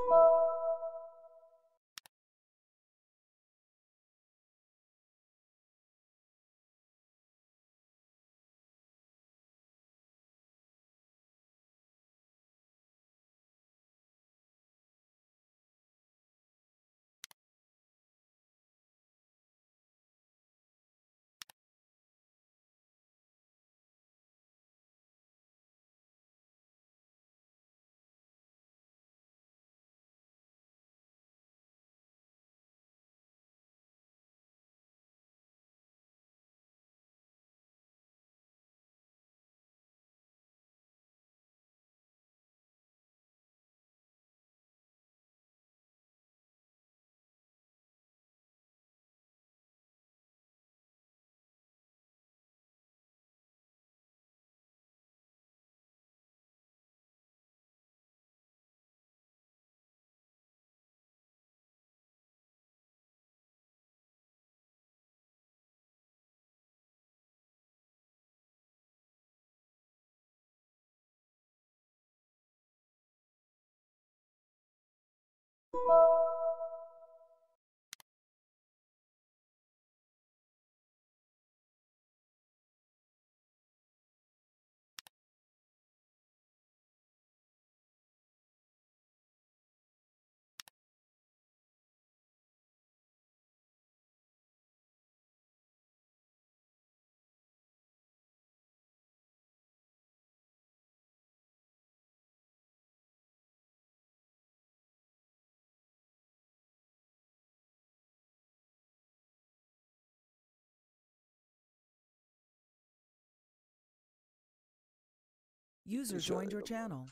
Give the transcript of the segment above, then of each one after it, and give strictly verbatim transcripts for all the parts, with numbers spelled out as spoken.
User joined your channel.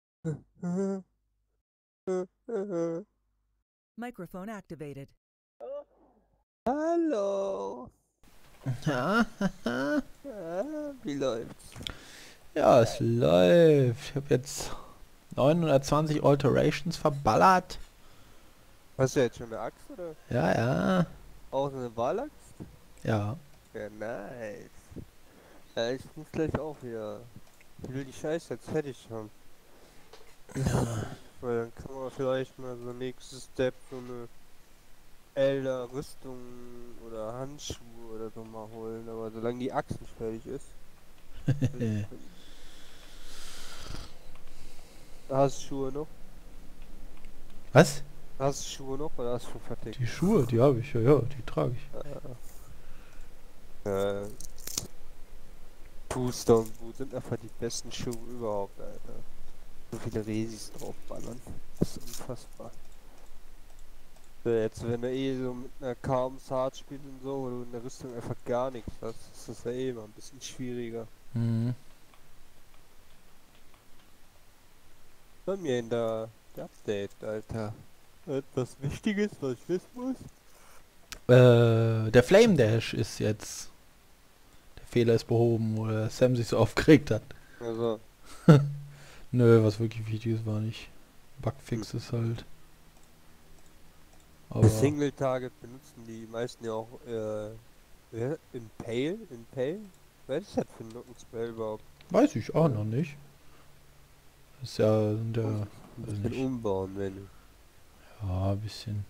Microphone activated. Hallo. Ja, Ah, wie läuft's? ja, es läuft. Ich habe jetzt neunhundertzwanzig Alterations verballert. Hast du jetzt schon eine Axt oder? Ja, ja, Auch eine Wahlaxt? ja. Ja, nice. Ja, ich muss gleich auch wieder. Ich will die Scheiße jetzt fertig haben. Weil dann kann man vielleicht mal so nächstes Step so eine Elder Rüstung oder Handschuhe oder so mal holen. Aber solange die Axt nicht fertig ist. Hast du Schuhe noch? Was? Hast du Schuhe noch oder hast du schon vertickt? Die Schuhe, die habe ich, ja, ja, die trage ich. Äh, Booster und Boot sind einfach die besten Schuhe überhaupt, Alter. So viele Resis draufballern. Das ist unfassbar. So, jetzt, wenn du eh so mit einer kaum Hard spielst und so, wo du in der Rüstung einfach gar nichts hast, ist das ja eh immer ein bisschen schwieriger. Mhm. Bei mir in der, der Update, Alter. Etwas Wichtiges, was ich wissen muss? Äh, der Flame Dash ist jetzt. Der Fehler ist behoben, wo der Sam sich so aufgeregt hat. Also, Nö, was wirklich Wichtiges war nicht. Bugfixes halt. Aber Single Target benutzen die meisten ja auch, äh, ja, Impale? Impale? Was ist das für ein Nockenspell überhaupt? weiß ich auch noch nicht. Das ist ja der. Ein Weiß bisschen nicht. umbauen, wenn. Ja, ein bisschen.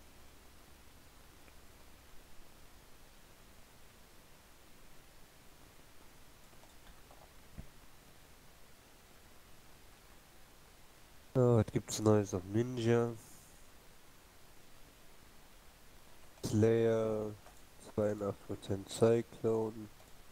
Oh, was gibt's Neues auf Ninja? Slayer, zweiundachtzig Prozent Cyclone.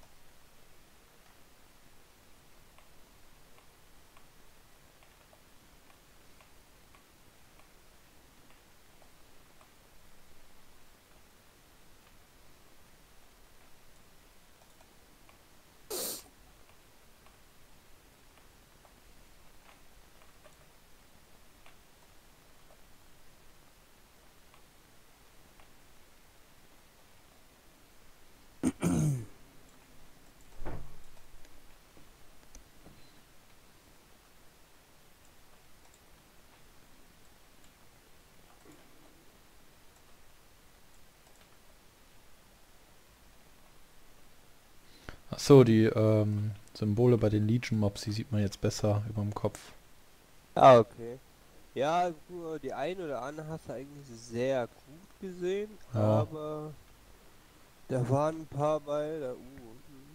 Achso, die ähm, Symbole bei den Legion Mobs, die sieht man jetzt besser über dem Kopf. Ah, okay. Ja, nur die eine oder andere hast du eigentlich sehr gut gesehen, Ja. aber da waren ein paar bei, da, uh, hm.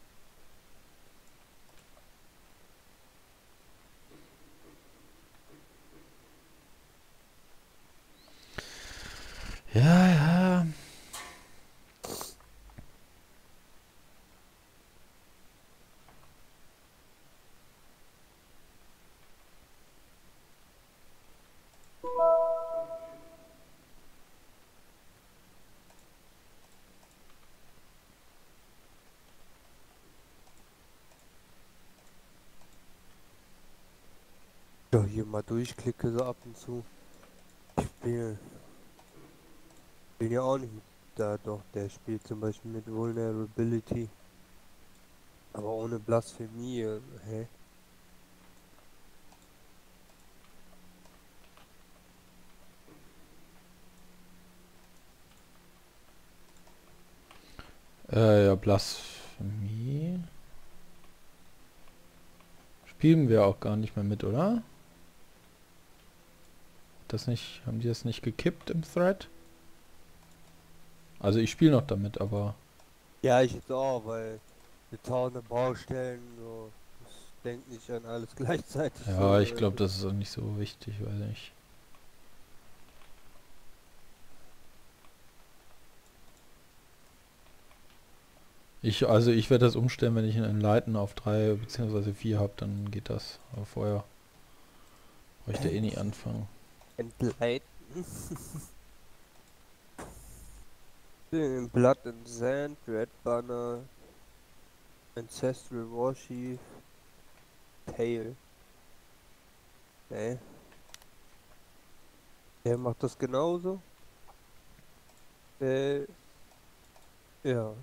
Ja, ja. Ja, hier mal durchklicke so ab und zu. Ich bin, bin ja auch nicht da, doch, der spielt zum Beispiel mit Vulnerability, aber ohne Blasphemie, äh, hä? Äh, ja, Blasphemie. Spielen wir auch gar nicht mehr mit, oder? Das nicht, haben die das nicht gekippt im Thread? Also ich spiele noch damit, aber... Ja, ich jetzt auch, weil wir tausende Baustellen, so, ich denke nicht an alles gleichzeitig, Ja, so, ich glaube, also. das ist auch nicht so wichtig, weiß nicht. Ich, also ich werde das umstellen, wenn ich einen Leiten auf drei bzw. vier habe, dann geht das. Aber vorher brauche ich da eh nie anfangen. Entgleiten. Blood and Sand, Red Banner, Ancestral Warchief, Tail. Ne? Der macht das genauso. Äh, ja.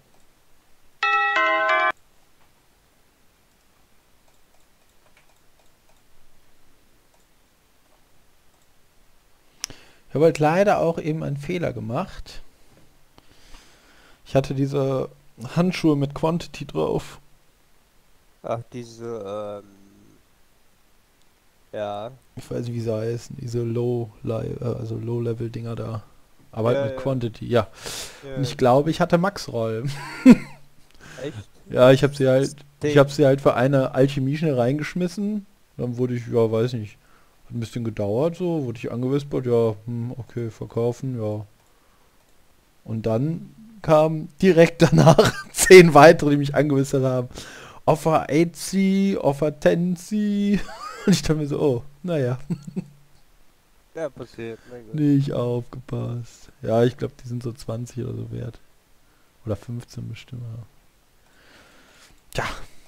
Ich habe halt leider auch eben einen Fehler gemacht. Ich hatte diese Handschuhe mit Quantity drauf. Ach, diese, ähm, ja. Ich weiß nicht, wie sie heißen. Diese Low, äh, also Low-Level-Dinger da. Aber halt Ja, mit ja, Quantity, ja. Und ja. ich glaube, ich hatte Max-Roll. Echt? Ja, ich habe sie halt, ich habe Steak. sie halt für eine Alchemie schnell reingeschmissen. Dann wurde ich, ja, weiß nicht, hat ein bisschen gedauert so, wurde ich angewispert, ja, hm, okay, verkaufen, ja. Und dann kamen direkt danach zehn weitere, die mich angewispert haben. Offer acht C, Offer zehn C. Und ich dachte mir so, oh, naja, Ja, passiert, mein Gott. nicht aufgepasst. Ja, ich glaube, die sind so zwanzig oder so wert. Oder fünfzehn bestimmt, ja. Tja.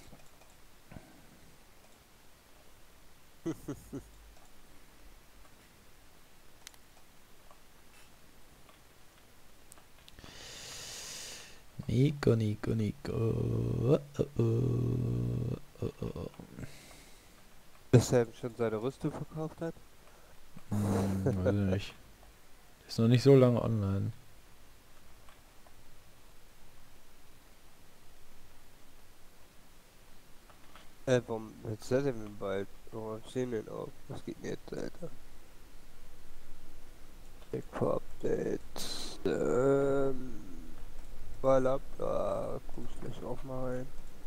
Nico, Nico, Nico. Oh, oh, oh, oh, oh. Dass er schon seine Rüstung verkauft hat? Hm, weiß ich nicht. Ist noch nicht so lange online. Äh, warum jetzt ist er denn bald? Warum stehen denn auf? Was geht denn jetzt, Alter? Update. Ähm. Bla bla. Guck ich gleich auch mal rein.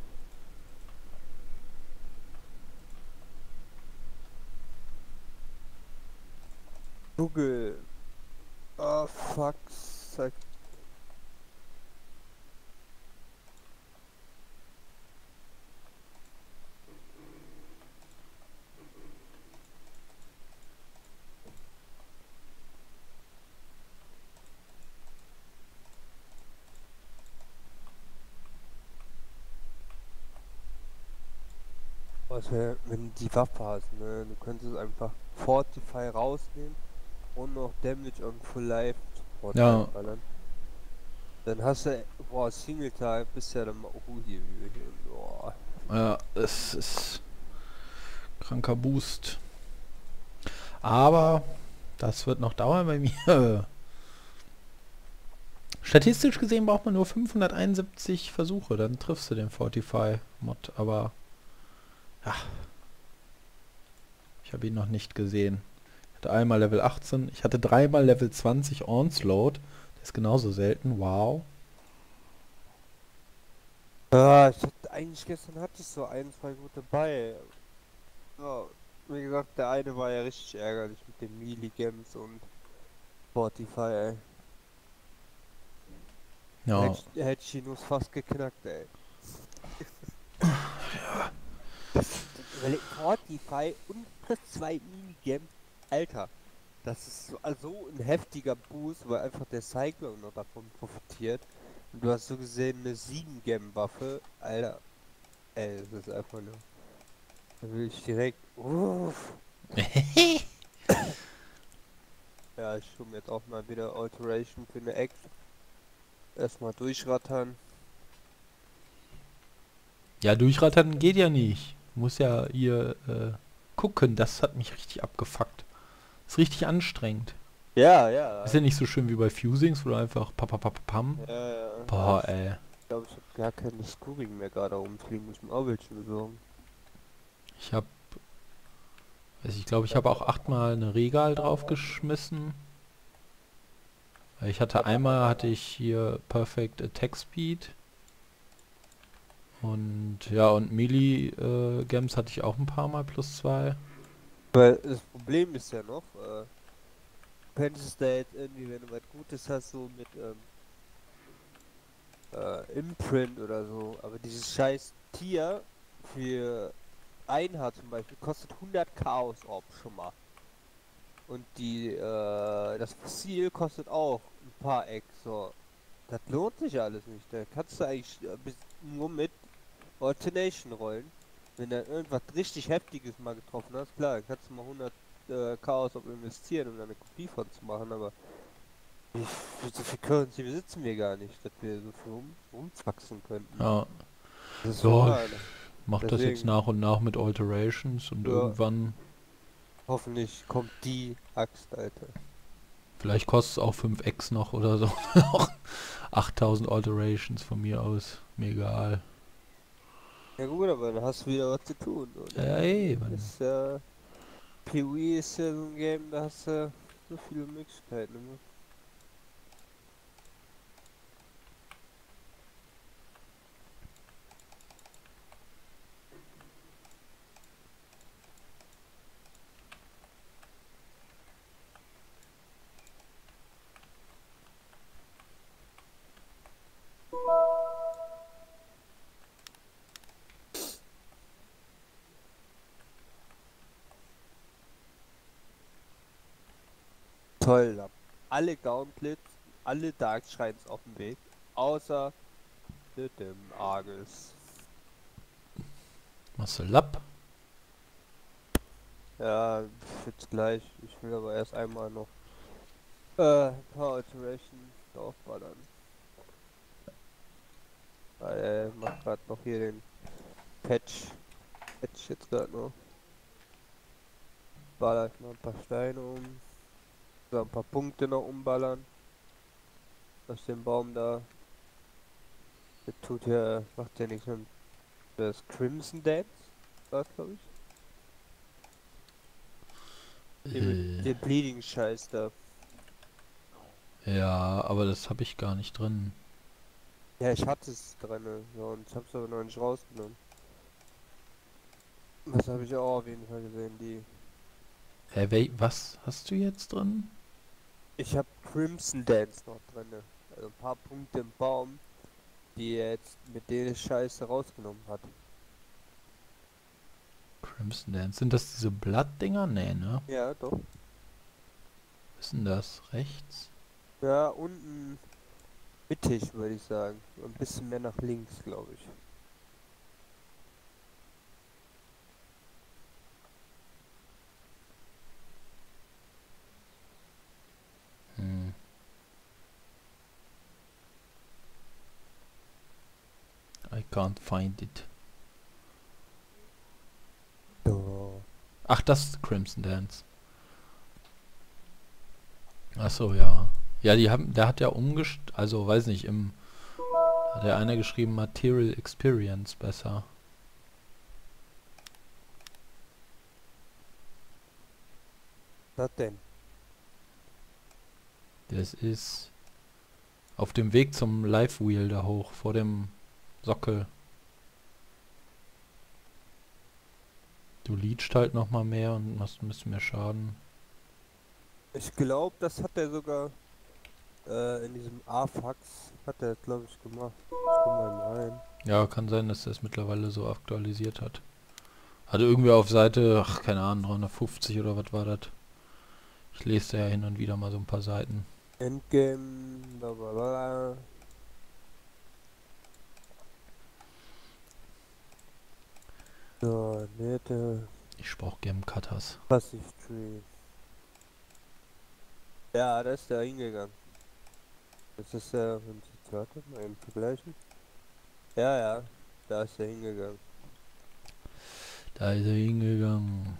Google. Ah, fuck. Sag. Was wär, wenn du die Waffe hast, ne? Du könntest einfach Fortify rausnehmen und noch Damage on Full Life Support Ja, reinballern. Dann hast du, boah, Single Time bist ja dann mal, oh, hier, hier, hier, boah. ja, es ist kranker Boost. Aber das wird noch dauern bei mir. Statistisch gesehen braucht man nur fünfhunderteinundsiebzig Versuche, dann triffst du den Fortify-Mod. Aber ja, ich habe ihn noch nicht gesehen. hatte einmal Level achtzehn. Ich hatte dreimal Level zwanzig Onslaught. Das ist genauso selten. Wow. Ja, ich hatte, eigentlich gestern hatte ich so ein, zwei gute bei. Ja, wie gesagt, der eine war ja richtig ärgerlich mit den Melee-Gems und Spotify, ey. Ja. Hätte ich, hätte ich ihn nur fast geknackt, ey. Überleg, Spotify und plus zwei Minigames. Alter, das ist so, also ein heftiger Boost, weil einfach der Cyclone noch davon profitiert. Und du hast so gesehen eine sieben Gem Waffe. Alter, ey, das ist einfach nur. Da will ich direkt. Uff. Ja, ich tue mir jetzt auch mal wieder Alteration für eine Ex. Erstmal durchrattern. Ja, durchrattern geht ja nicht. Du musst ja hier äh, gucken. Das hat mich richtig abgefuckt. Ist richtig anstrengend. Ja, ja. Ist ja nicht so schön wie bei Fusings, wo du einfach papapapam. Ja, ja. Boah, ich ey. glaube, ich habe gar keine Scoring mehr gerade rumfliegen. Muss ich mir auch welche besorgen. Ich hab... Also ich glaube, ich habe auch achtmal eine Regal draufgeschmissen. Ich hatte einmal hatte ich hier Perfect Attack Speed. Und ja, und Melee äh, Gems hatte ich auch ein paar Mal plus zwei. Weil das Problem ist ja noch, äh, du könntest da jetzt irgendwie, wenn du was Gutes hast, so mit ähm, äh, Imprint oder so, aber dieses scheiß Tier für ein Haar zum Beispiel kostet hundert Chaos Orb schon mal. Und die, äh, das Fossil kostet auch ein paar Eck, so. Das lohnt sich alles nicht. Da kannst du eigentlich äh, bis, nur mit Alternation rollen. Wenn du irgendwas richtig Heftiges mal getroffen hast, klar, dann kannst du mal hundert äh, Chaos Orb investieren, um da eine Kopie von zu machen, aber wie, wie so viel Currency besitzen wir gar nicht, dass wir so viel rum, rumwachsen könnten. Ja, Das ist ja so ich schade. mach das jetzt Deswegen- nach und nach mit Alterations und Ja. irgendwann, Hoffentlich kommt die Axt, Alter. vielleicht kostet es auch fünf X noch oder so. achttausend Alterations von mir aus. Mir egal. Ja gut, aber dann hast du wieder was zu tun, oder? Ja, eben. Ist ja... P O E ist ja so ein Game, da hast du so viele Möglichkeiten, ne? Toll, da alle Gauntlets, alle Dark Shrines auf dem Weg, außer dem Argus. Machst du Lapp? Ja, jetzt gleich. Ich will aber erst einmal noch äh, ein paar Alterations aufballern. Weil er macht gerade noch hier den Patch. Patch jetzt gerade noch. Baller ich mal ein paar Steine um. So ein paar Punkte noch umballern. Aus dem Baum da. Das tut ja, macht ja nichts mit das Crimson Dance. War glaube ich. Den, Äh, den Bleeding Scheiß da. ja, aber das habe ich gar nicht drin. Ja, ich hatte es drin, so, und ich hab's aber noch nicht rausgenommen. Das habe ich auch auf jeden Fall gesehen, die. Hä, wel was hast du jetzt drin? Ich habe Crimson Dance noch drin. Also ein paar Punkte im Baum, die er jetzt mit der Scheiße rausgenommen hat. Crimson Dance. Sind das diese Blattdinger? Nee, ne? Ja, doch. Was ist denn das? Rechts? Ja, unten mittig, würde ich sagen. Ein bisschen mehr nach links, glaube ich. Hm. I can't find it. So. Ach, das ist Crimson Dance. Ach so, ja. Ja, die haben, der hat ja umgest... Also, weiß nicht, im... Hat ja einer geschrieben, Material Experience besser. Was denn? Das ist auf dem Weg zum Live-Wheel da hoch, vor dem Sockel. Du leechst halt nochmal mehr und machst ein bisschen mehr Schaden. Ich glaube, das hat er sogar äh, in diesem A-Fax hat er, glaube ich, gemacht. Ich guck mal rein. Ja, kann sein, dass er es mittlerweile so aktualisiert hat. Hatte irgendwie auf Seite, ach, keine Ahnung, dreihundertfünfzig oder was war das? Ich lese da ja hin und wieder mal so ein paar Seiten. Endgame, bla bla bla. So, nette Ich brauch Gem Cutters. Passive Tree. Ja, da ist der hingegangen. Das ist ja, wenn Sie warte mal eben vergleichen. Ja, ja, da ist er hingegangen. Da ist er hingegangen.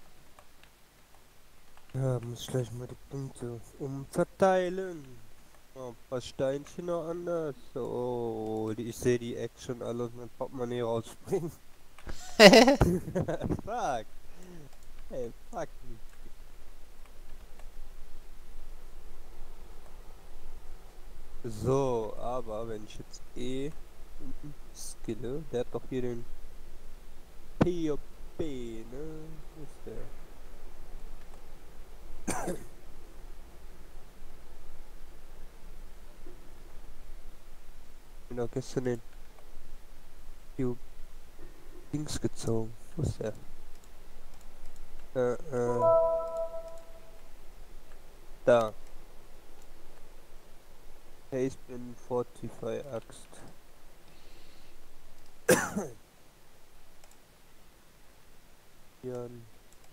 Ja, muss ich gleich mal die Punkte umverteilen. Oh, ein paar Steinchen noch anders. Oh, die, ich sehe die Action alle aus meinem Portemonnaie rausspringen. Fuck. Hey, fuck. So, aber wenn ich jetzt eh skille, der hat doch hier den P O P, ne? Wo ist der? Ich bin doch gestern den P O Dings gezogen. Wo ist der? Äh, äh. Da. Haze bin Fortify Axt. Jan.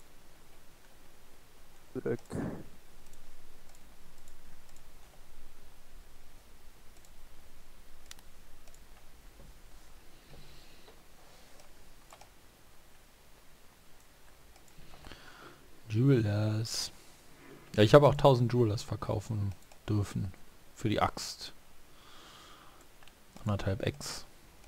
Zurück. Jewelers. Ja, ich habe auch tausend Jewelers verkaufen dürfen. Für die Axt. Anderthalb X.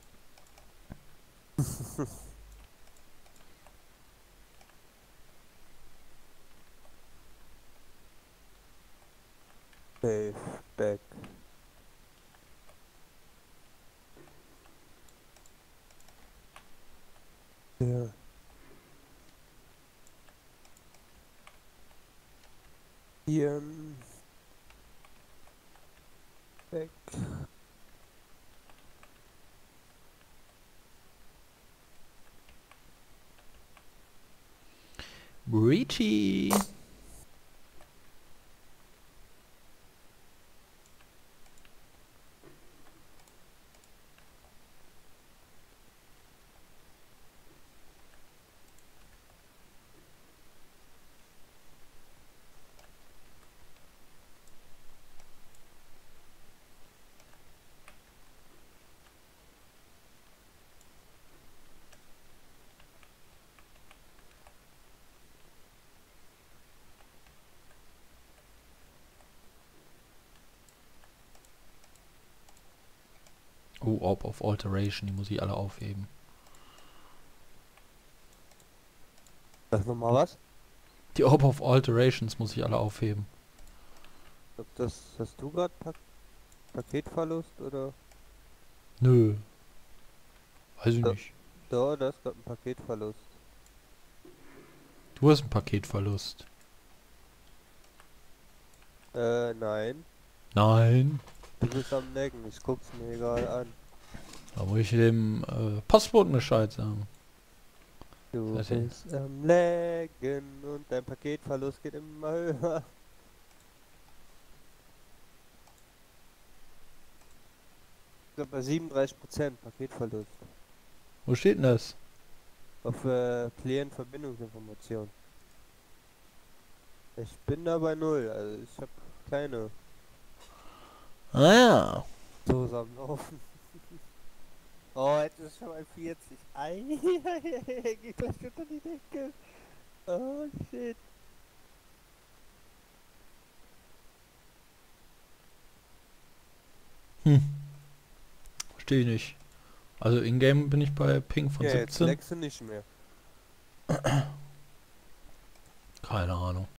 Safe. Back. Ja. Hier. Back. Breachy. Oh, Orb of Alteration, die muss ich alle aufheben. Sag nochmal was? Die Orb of Alterations muss ich alle aufheben. Ob das hast du gerade pa Paketverlust oder? Nö. Weiß ich Da, nicht. da, da ist gerade ein Paketverlust. Du hast einen Paketverlust. Äh, nein. Nein. Du bist am Necken, ich guck's mir gerade an. Da muss ich dem äh, Postboten Bescheid sagen. Du Das heißt, bist am Laggen und dein Paketverlust geht immer höher. Ich bin bei siebenunddreißig Prozent Paketverlust. wo steht denn das? Auf äh, Klient-Verbindungsinformation. Ich bin da bei null, also ich habe keine Ah ja. Dose am Laufen. Oh, jetzt ist schon bei vierzig. Ei, geht gleich unter die Decke. Oh shit. Hm. Verstehe ich nicht. Also in-game bin ich bei Ping von Ja, jetzt siebzehn. leckst du nicht mehr. Keine Ahnung.